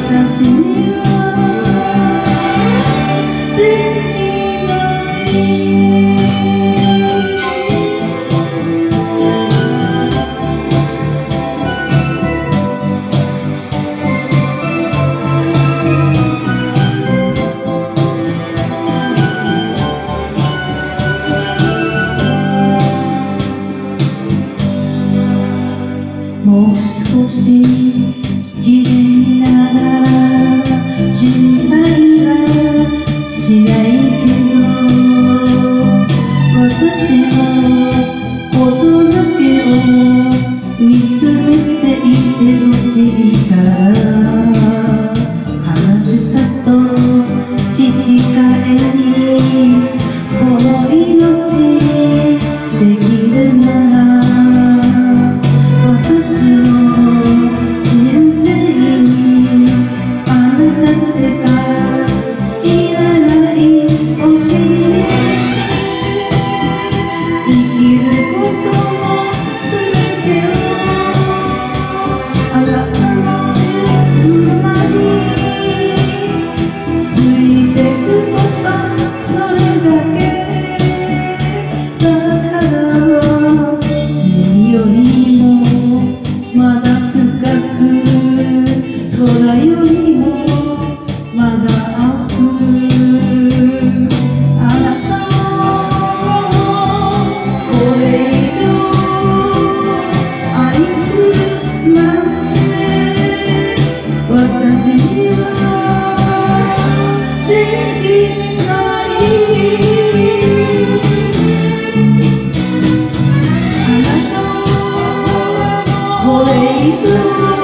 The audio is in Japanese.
私にはできないもう少し綺麗なら心配はしないけど私のことだけを見つめていてほしいから悲しさと引き換えにこの命できるなら空よりもまだ青くあなたをこれ以上愛するなんて私にはできないあなたをこれ以上